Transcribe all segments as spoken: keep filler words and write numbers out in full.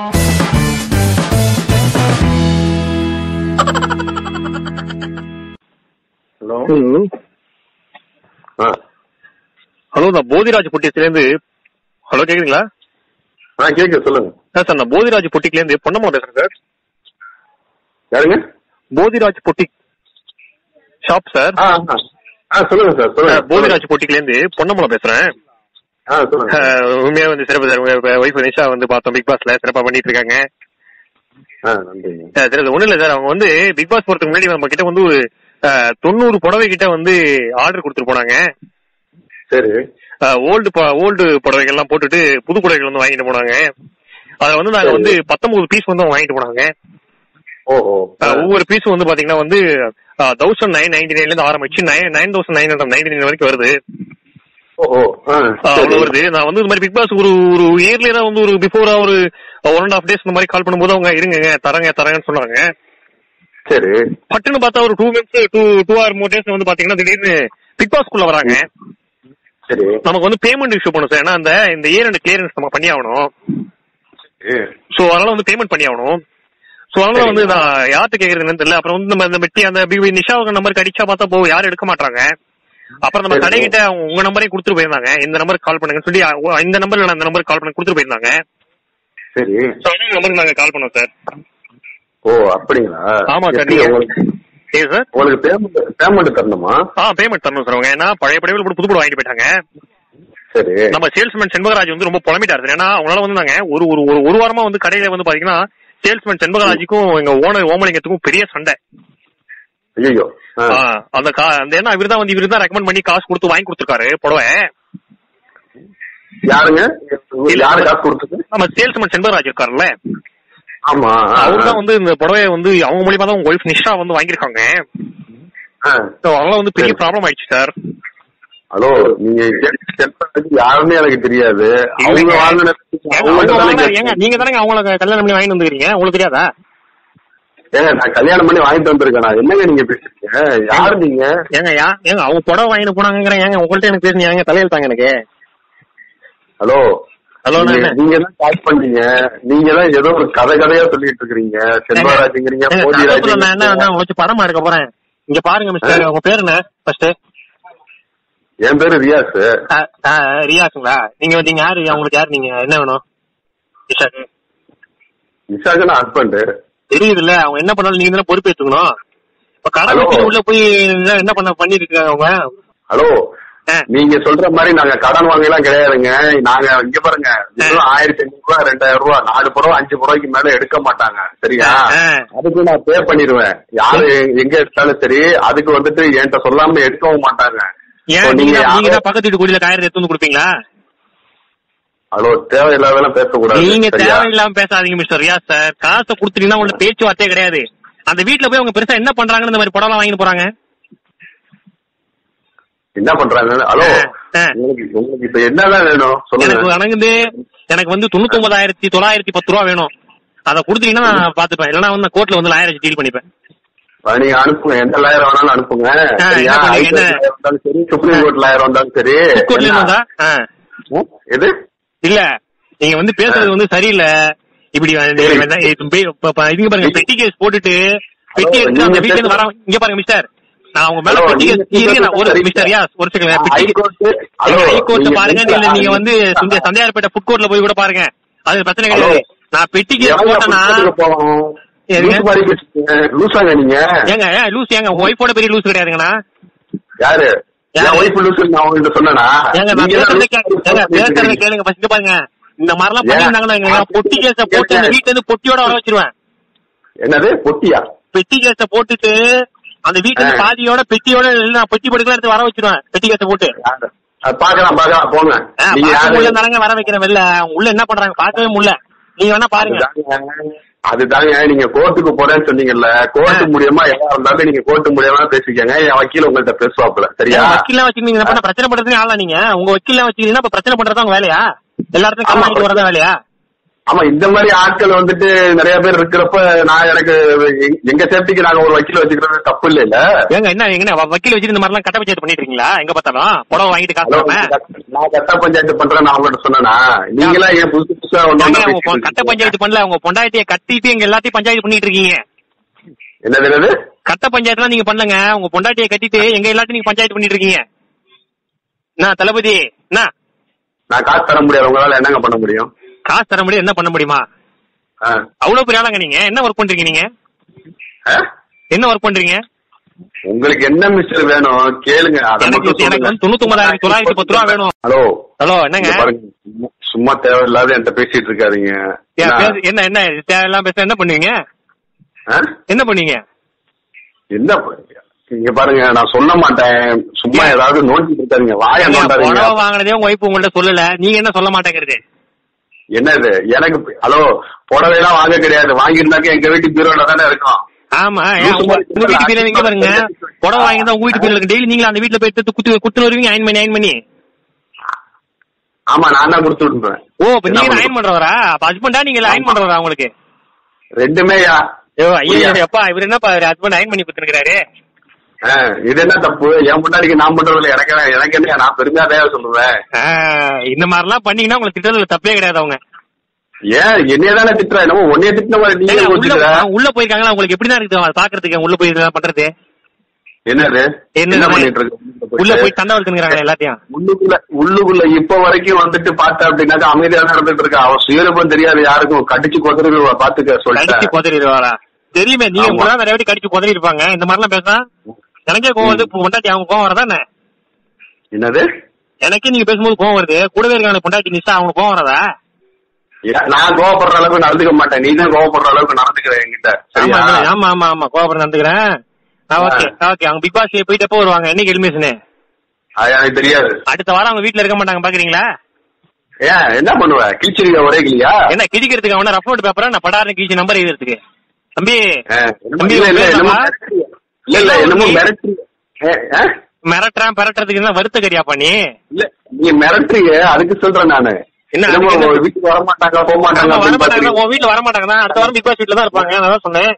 Hello hello, நான் போதிராஜ் பொட்டியில இருந்து. Hello, கேக்குதுங்களா? ஆ கேக்குது, சொல்லுங்க. சார் சார் நான் போதிராஜ் பொட்டிக்ல இருந்து பொன்னம்மா பேசுறேன் சார். யாருங்க? Bodhiraj boutique shop sir. சொல்லுங்க சார், சொல்லுங்க. போதிராஜ் பொட்டிக்ல இருந்து பொன்னம்மா பேசுறேன். உண்மையா வந்து சிறப்பு சார். உங்க ஒய்ஃப் நிஷா வந்து பார்த்தோம் பிக் பாஸ்ல சிறப்பா பண்ணிட்டு இருக்காங்க. ஒண்ணு இல்ல சார், அவங்க வந்து பிக் பாஸ் போறதுக்கு முன்னாடி நம்ம கிட்ட வந்து ஒரு தொண்ணூறு புடவை கிட்ட வந்து ஆர்டர் கொடுத்துட்டு போனாங்க. சரி. ஓல்டு ஓல்டு புடவைகள் எல்லாம் போட்டுட்டு புது புடவைகள் வந்து வாங்கிட்டு போனாங்க. அதுல வந்து நாங்க வந்து பத்தொன்பது பீஸ் வந்து வாங்கிட்டு போனாங்க. ஒவ்வொரு பீஸும் வந்து பாத்தீங்கன்னா வந்து தௌசண்ட் நைன் நைன்டி நைன்ல இருந்து ஆரம்பிச்சு nine thousand nine hundred ninety nine வரைக்கும் வருது. வருது. நான் வந்து இந்த மாதிரி பிக் பாஸ் ஒரு ஒரு இயர்லியா வந்து ஒரு பிஃபோரா ஒரு ஒன் அண்ட் ஹாஃப் டேஸ் இந்த மாதிரி கால் பண்ணும்போது அவங்க இருங்க தரங்க தரங்கன்னு சொன்னாங்க. சரி. பட்டுன்னு பார்த்தா ஒரு two minutes two two or more days வந்து பாத்தீங்கன்னா திடீர்னு பிக் பாஸ் குள்ள வராங்க. சரி. நமக்கு வந்து பேமெண்ட் இஷ்யூ பண்ணும் சார். ஏன்னா அந்த இந்த இயர் அண்ட் கிளியரன்ஸ் நம்ம பண்ணி ஆகணும். சோ அதனால வந்து பேமெண்ட் பண்ணி ஆகணும். சோ அதனால வந்து நான் யார்கிட்ட கேக்குறதுன்னு தெரியல. அப்புறம் வந்து நம்ம மெட்டி அந்த நிஷாவுக்கு நம்பருக்கு அடிச்சா பார்த்தா போ யாரும் எடுக்க மாட்டாங்க. அப்புறம் நம்ம கடைகிட்ட உங்க நம்பரையும் கொடுத்துட்டு போயிருந்தாங்க. இந்த நம்பருக்கு கால் பண்ணுங்கன்னு சொல்லி இந்த நம்பர்ல நான் இந்த நம்பருக்கு கால் பண்ணி கொடுத்துட்டு போயிருந்தாங்க. சரி. நம்பருக்கு நாங்க கால் பண்ணோம் சார். ஓ அப்படிங்களா? ஆமா சார். நீங்க சார் உங்களுக்கு பேமெண்ட் பேமெண்ட் தரணுமா? ஆ பேமெண்ட் தரணும் சார். அவங்க ஏன்னா பழைய படையில புது புது வாங்கிட்டு போயிட்டாங்க. சரி. நம்ம சேல்ஸ்மேன் செண்பகராஜ் வந்து ரொம்ப புலம்பிட்டாரு. ஏன்னா அவங்களால வந்து நாங்க ஒரு ஒரு ஒரு வாரமா வந்து கடையில வந்து பாத்தீங்கன்னா சேல்ஸ்மேன் செண்பகராஜுக்கும் எங்க ஓனர் ஓமலிங்கத்துக்கும் பெரிய சண்டை. ஐயோ. அந்த ஏன்னா இவர் தான் வந்து இவரு தான் ரெக்கமெண்ட் பண்ணி காசு கொடுத்து வாங்கி கொடுத்துருக்காரு புடவை. யாருங்க? யாரு காசு கொடுத்தது? நம்ம சேல்ஸ்மேன் செண்பகராஜ் இருக்காருல்ல. ஆமா. அவருதான் வந்து இந்த புடவைய வந்து அவங்க மூலியமா தான் உங்க ஒய்ஃப் நிஷா வந்து வாங்கிருக்காங்க. அதெல்லாம் வந்து பெரிய ப்ராப்ளம் ஆயிடுச்சு சார். ஹலோ, நீங்க யாருமே எனக்கு தெரியாது. நீங்க தானே அவங்கள கல்யாணம் பண்ணி வாங்கிட்டு வந்துருக்கீங்க, உங்களுக்கு தெரியாதா? ஏங்க நான் கல்யாணம் பண்ணி வாங்கிட்டு வந்திருக்கேன். என்னங்க நீங்க பேசுறீங்க? யாரு நீங்க? ஏங்க யா ஏங்க அவங்க புடவை வாங்கிட்டு போனாங்க. ஏங்க உங்கள்ட்ட எனக்கு பேசுனீங்க, தலையெழுத்தாங்க எனக்கு. ஹலோ ஹலோ, நீங்க தான் கால் பண்ணீங்க. நீங்க தான் ஏதோ ஒரு கதை கதையா சொல்லிட்டு இருக்கீங்க. செல்வராஜ்ங்கிறீங்க, போதிராஜ் படமா இருக்க போறேன். இங்க பாருங்க மிஸ்டர், உங்க பேரு என்ன ஃபர்ஸ்ட்? என் பேரு ரியாஸ். ரியாஸுங்களா? நீங்க வந்தீங்க யாரு? அவங்களுக்கு யாரு? நீங்க என்ன வேணும்? நிஷாக்கு. நிஷாக்கு நான் ஹஸ்பண்ட். தெரியுது இல்ல, அவங்க என்ன பண்ணாலும் நீங்க தானே பொறுப்பு எடுத்துக்கணும். இப்ப கடை வச்சு உள்ள போய் என்ன பண்ண பண்ணிருக்காங்க அவங்க? ஹலோ, நீங்க சொல்ற மாதிரி நாங்க கடன் வாங்கலாம் கிடையாதுங்க. நாங்க இங்க பாருங்க, ஆயிரத்தி ஐநூறு ரூபாய் ரெண்டாயிரம் ரூபாய் நாலு புறம் அஞ்சு புறவைக்கு மேல எடுக்க மாட்டாங்க. சரியா? அதுக்கு நான் பே பண்ணிடுவேன். யாரு எங்க எடுத்தாலும் சரி. அதுக்கு வந்துட்டு என்கிட்ட சொல்லாம எடுக்கவும் மாட்டாங்க. நீங்க பக்கத்து வீட்டு குடியில காயிரத்தி எடுத்து வந்து கொடுப்பீங்களா? ஹலோ, தேவையில்லாதெல்லாம் பேசக்கூடாது. நீங்க தேவையில்லாம பேசாதீங்க மிஸ்டர் ரியாஸ் சார். காசை கொடுத்துட்டீங்கன்னா உங்களுக்கு பேச்சுவார்த்தையே கிடையாது. அந்த வீட்டுல போய் அவங்க பெருசா என்ன பண்றாங்கன்னு இந்த மாதிரி புடவை வாங்கிட்டு போறாங்க. என்ன பண்றாங்க? ஹலோ, உங்களுக்கு இப்ப என்னதான் வேணும் சொல்லுங்க. எனக்கு வணங்குது. எனக்கு வந்து தொண்ணூத்தி ஒன்பதாயிரத்தி தொள்ளாயிரத்தி பத்து ரூபா வேணும். அதை கொடுத்தீங்கன்னா நான் பாத்துப்பேன். இல்லன்னா வந்து கோர்ட்ல வந்து லாயர் டீல் பண்ணிப்பேன். நீங்க அனுப்புங்க, எந்த லாயர் வேணாலும் அனுப்புங்க. சரி, சுப்ரீம் கோர்ட் லாயர் வந்தாலும் சரி. எது இல்ல, நீங்க வந்து பேசுறது வந்து சரியில்லை. இப்படி இங்க பாருங்க, பெட்டி கேஸ் போட்டுட்டு பெட்டி எடுத்து அந்த வீட்டுல இருந்து வர. இங்க பாருங்க மிஸ்டர், நான் உங்க மேல பெட்டி கேஸ் ஒரு மிஸ்டர் ரியாஸ் ஒரு செகண்ட் ஹைகோர்ட் பாருங்க. இல்ல நீங்க வந்து சந்தையார்பேட்டை ஃபுட் கோர்ட்ல போய் கூட பாருங்க, அது பிரச்சனை கிடையாது. நான் பெட்டி கேஸ் போட்டேன்னா லூசாங்க நீங்க. ஏங்க லூஸ்? ஏங்க உங்க ஒய்ஃபோட பெரிய லூஸ் கிடையாதுங்கண்ணா. யாரு ஒய்ஃப் லூஸ்? நான் உங்ககிட்ட சொன்னேனா? ஏங்க நான் பேசுறத பேசுறத கேளுங்க ஃபர்ஸ்ட். பாருங்க, இந்த மாதிரி எல்லாம் பண்ணிருந்தாங்கன்னா பொட்டி கேஸ போட்டு அந்த வீட்டுல இருந்து பொட்டியோட வர வச்சிருவேன். என்னது பொட்டியா? பெட்டி கேஸ போட்டுட்டு அந்த வீட்டுல இருந்து பாதியோட பெட்டியோட நான் பெட்டி படுக்கலாம் எடுத்து வர வச்சிருவேன். பெட்டி கேஸ போட்டு பாக்கலாம் பாக்கலாம் போங்க. உள்ள வர வைக்கிறேன். வெளில உள்ள என்ன பண்றாங்க பாக்கவே முடியல. நீங்க வேணா பாருங்க. அதுதாங்க, நீங்க கோர்ட்டுக்கு போறேன்னு சொன்னீங்கல்ல, கோர்ட்டு மூலியமா எதா இருந்தாலும் நீங்க கோர்ட்டு மூலியமா பேசிக்கங்க. என் வக்கீல் உங்கள்ட்ட பேசுவாப்புல. சரியா? வக்கீல்லாம் வச்சுக்கீங்க, பிரச்சனை பண்றதுக்கு ஆளா நீங்க? உங்க வக்கீல்லாம் வச்சுக்கீங்கன்னா பிரச்சனை பண்றதா உங்க வேலையா? எல்லா இடத்துலயும் வரதான் வேலையா? ஆமா இந்த மாதிரி ஆட்கள் வந்துட்டு நிறைய பேர் இருக்கிறப்ப நான் எனக்கு எங்க சேஃப்டிக்கு நாங்க ஒரு வக்கீல் வச்சுக்கிறது தப்பு இல்ல இல்ல. ஏங்க என்ன எங்க வக்கீல் வச்சுட்டு இந்த மாதிரி எல்லாம் கட்ட பஞ்சாயத்து பண்ணிட்டு இருக்கீங்களா? எங்க பார்த்தாலும் புடவை வாங்கிட்டு காசு நான் கட்ட பஞ்சாயத்து பண்றேன் நான் உங்கள்கிட்ட சொன்னா நீங்களா ஏன் புதுசு புதுசா கட்ட பஞ்சாயத்து பண்ணல, உங்க பொண்டாட்டியை கட்டிட்டு எங்க எல்லாத்தையும் பஞ்சாயத்து பண்ணிட்டு இருக்கீங்க. என்னது கட்ட பஞ்சாயத்து எல்லாம் நீங்க பண்ணுங்க, உங்க பொண்டாட்டியை கட்டிட்டு எங்க எல்லாத்தையும் நீங்க பஞ்சாயத்து பண்ணிட்டு இருக்கீங்க. என்ன தளபதி என்ன? நான் காசு தர முடியாது, உங்களால என்னங்க பண்ண முடியும்? காசு தர முடியும், என்ன பண்ண முடியுமா? அவ்வளவு பெரிய ஆளாங்க நீங்க. என்ன ஒர்க் பண்றீங்க நீங்க? என்ன ஒர்க் பண்றீங்க? உங்களுக்கு என்ன மிஸ்டர் வேணும் கேளுங்க. எனக்கு எனக்கு வந்து தொண்ணூத்தி ஒன்பதாயிரத்தி தொள்ளாயிரத்தி பத்து ரூபா வேணும். ஹலோ ஹலோ என்னங்க சும்மா தேவையில்லாத என்கிட்ட பேசிட்டு இருக்காதீங்க. என்ன என்ன தேவையில்லாம பேச என்ன பண்ணுவீங்க? என்ன பண்ணுவீங்க? என்ன பண்ணுவீங்க? இங்க பாருங்க நான் சொல்ல மாட்டேன், சும்மா ஏதாவது நோண்டிட்டு இருக்காதீங்க. வாய நோண்டாதீங்க. வாங்கினதே உங்க ஒய்ஃப் உங்கள்ட்ட சொல்லல, நீங்க என்ன சொல்ல மாட்டேங்கிறது? என்னது எனக்கு ஹலோ புடவை எல்லாம் வாங்க கிடையாது, வாங்கிருந்தாக்க எங்க வீட்டு பீரோல தானே இருக்கும். ஆமா உங்க வீட்டு பீரோ எங்க பாருங்க, புடவை வாங்கிதான் உங்க வீட்டு பீரோ இருக்கு. டெய்லி நீங்க அந்த வீட்டுல போய் குத்து குத்து வருவீங்க அயன் பண்ணி அயன் பண்ணி. ஆமா நான் தான் கொடுத்து விட்டுருவேன். ஓ இப்ப நீங்க அயன் பண்றவரா? அப்ப ஹஸ்பண்டா நீங்க அயன் பண்றவரா? உங்களுக்கு ரெண்டுமே. ஐயோ ஐயோ அப்பா இவர் என்னப்பா ஹஸ்பண்ட் அயன் பண்ணி கொடுத்துருக்காரு. இது என்ன தப்பு? என் முன்னாடிக்கு நான் பண்றதுல எனக்கு எனக்கு என்ன, நான் பெருமையா தான் சொல்லுவேன். இந்த மாதிரி எல்லாம் பண்ணீங்கன்னா உங்களுக்கு திட்டத்துல தப்பே கிடையாது. அவங்க ஏன் என்னையதானே திட்டுறேன், என்னமோ உன்னைய திட்டின மாதிரி நீங்க உள்ள போயிருக்காங்களா? உங்களுக்கு எப்படிதான் இருக்கு பாக்குறதுக்கு? உள்ள போய் பண்றது என்னது என்ன பண்ணிட்டு இருக்கு? உள்ள போய் சண்டை இருக்குங்கிறாங்க எல்லாத்தையும். உள்ளுக்குள்ள உள்ளுக்குள்ள இப்ப வரைக்கும் வந்துட்டு பார்த்தா அப்படின்னாக்கா அமைதியா நடந்துட்டு இருக்கா. அவன் சுயரூபம் தெரியாது யாருக்கும், கடிச்சு கொதறிடுவா. பாத்துக்க சொல்லி கொதறிடுவாரா? தெரியுமே, நீங்க கூட நிறைய வாட்டி கடிச்சு கொதறி இருப்பாங்க. இந்த மாதிரி எல்லாம் பேசா எனக்கே கோவம் வருது. பொண்டாட்டி அவங்க கோவம் வரதா? என்னது எனக்கே நீங்க பேசும்போது கோவம் வருது. கூடவே இருக்காங்க பொண்டாட்டி நிஷா, அவங்க கோவம் வரதா? நான் கோவப்படுற அளவுக்கு நடந்துக்க மாட்டேன், நீ தான் கோவப்படுற அளவுக்கு நடந்துக்கிறேன் என்கிட்ட. ஆமா ஆமா ஆமா கோவப்படுற நடந்துக்கிறேன். Okay okay. அவங்க பிக் பாஸ் போயிட்டு எப்போ வருவாங்க? என்னைக்கு எலிமினேஷனு? எனக்கு தெரியாது. அடுத்த வாரம் அவங்க வீட்டுல இருக்க மாட்டாங்க பாக்குறீங்களா? ஏன் என்ன பண்ணுவேன்? கிழிச்சிருக்க ஒரே கிளியா? என்ன கிழிக்கிறதுக்கு? அவன ரஃப் நோட் பேப்பரா நான் படாரம் கிழிச்சு நம்பர் எழுதுறதுக்கு? தம்பி தம்பி இல்ல இல்ல என்னமோ மிரட்டு மிரட்டுறான் பெரட்டுறதுக்கு என்ன வருத்த கறியாப்பா நீ? இல்ல நீ மிரட்டுறீங்க அதுக்கு சொல்றேன் நானு. என்ன வீட்டுக்கு வர மாட்டாங்க போக மாட்டாங்க? வர மாட்டாங்க, உன் வீட்டுல வர மாட்டாங்க தான். அடுத்த வாரம் பிக் பாஸ் வீட்டுல தான் இருப்பாங்க. நான் தான் சொன்னேன்.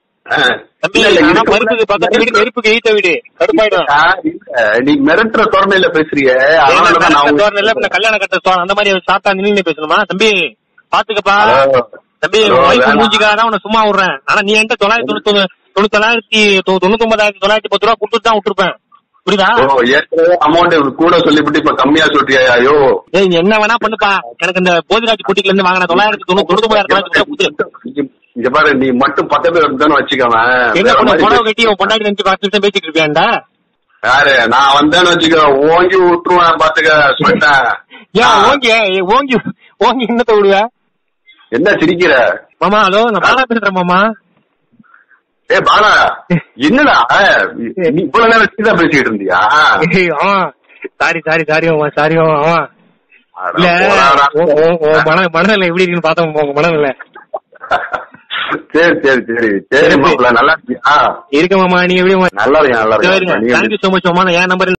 பருப்புக்கு பக்கத்து வீடு நெருப்புக்கு ஈத்த வீடு கடுப்பாயிடும். நீ மிரட்டுற தோரணையில பேசுறீங்க. தோரணையில கல்யாண கட்ட தோரணை அந்த மாதிரி சாத்தா நின்று பேசணுமா? தம்பி பாத்துக்கப்பா தம்பி, மூஞ்சிக்காதான் உன்னை சும்மா விடுறேன். ஆனா நீ என்கிட்ட தொள்ளாயிரத்தி தொண்ணூத்தி தொண்ணூத்தி தொள்ளாயிரத்தி தொண்ணூத்தி ஒன்பதாயிரத்தி தொள்ளாயிரத்தி பத்து ரூபா கொடுத்துட்டு தான் விட்டுருப்பேன். புரியுதா? அமௌண்ட் கூட சொல்லிவிட்டு இப்ப கம்மியா சொல்றியா? ஐயோ என்ன வேணா பண்ணுப்பா, எனக்கு இந்த போதிராஜ் குட்டில இருந்து வாங்கின தொள்ளாயிரத்தி தொண்ணூத்தி தொண்ணூத்தி ஒன்பதாயிரத்தி இங்க பாரு, நீ மட்டும் பத்து பேர் இருந்தானு வச்சுக்கவன். என்ன பண்ண புடவை கட்டி உன் பொண்டாட்டி நினைச்சு பத்து நிமிஷம் பேசிட்டு இருப்பியாண்டா? யாரு நான் வந்தேன்னு வச்சுக்க ஓங்கி விட்டுருவேன் பாத்துக்க சொல்லிட்டேன். ஏன் ஓங்கி ஓங்கி ஓங்கி என்னத்த விடுவேன்? என்ன சிரிக்கிற மாமா? ஹலோ நான் பாலா பேசுறேன் மாமா. ஏ பாலா என்னடா நீ இவ்வளவு நேரம் சீதா பேசிட்டு இருந்தியா? சாரி சாரி சாரி மாமா சாரி மாமா. இல்ல மன மனநிலை எப்படி இருக்குன்னு பார்த்தோம் உங்க மனநிலை. சரி சரி சரி சரி நல்லா இருக்கியா? இருக்க மாமா. நீங்க எப்படி? நல்லா இருக்கேன் நல்லா இருக்கேன். தேங்க்யூ சோ மச் மாமா. என் நம்பர்